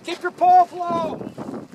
Keep your pole flow.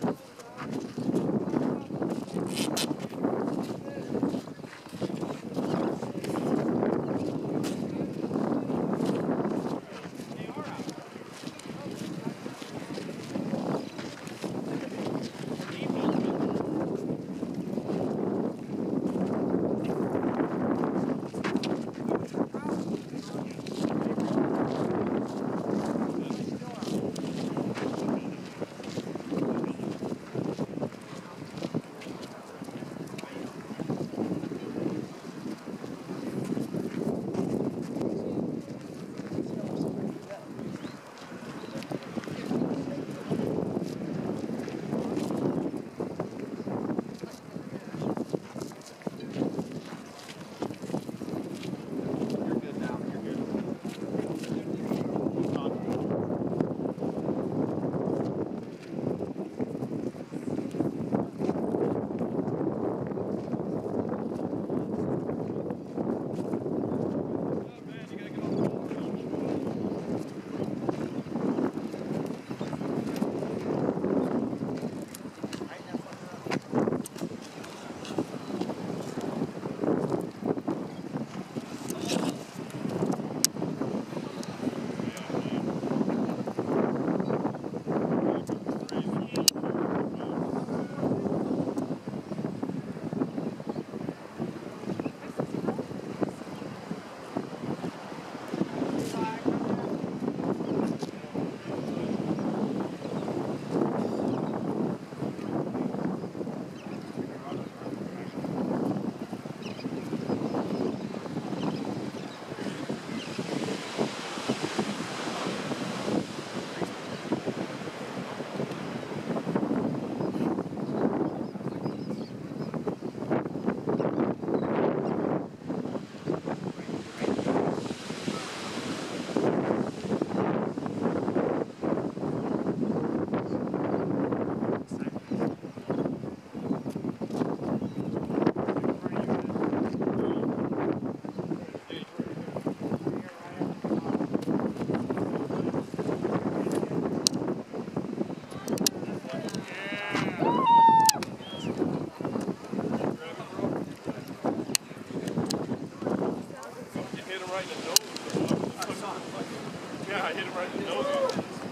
Yeah, I hit him right in the nose.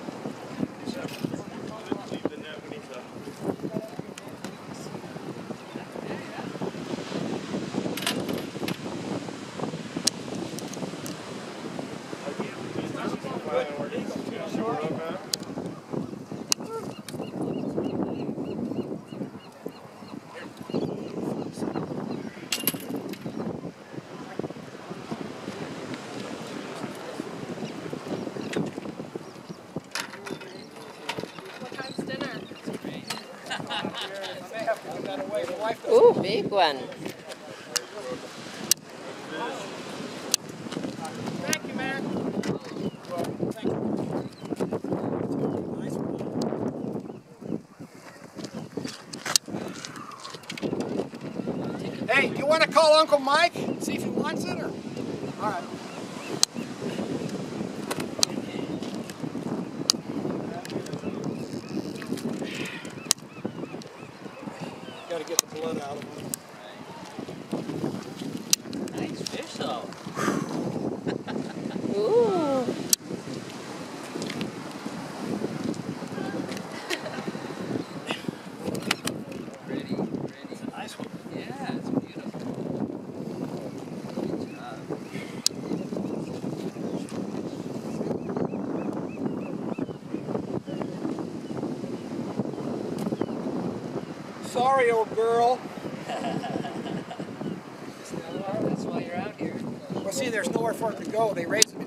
Ooh, big one. Thank you, man. Hey, you want to call Uncle Mike? See if he wants it, or? All right. Got to get the blood out of him. Nice fish, though. Ooh. Pretty. It's a nice one. Yeah, it's beautiful. Good job. Sorry, old girl. That's why you're out here. Well, see, there's nowhere for it to go. They raise it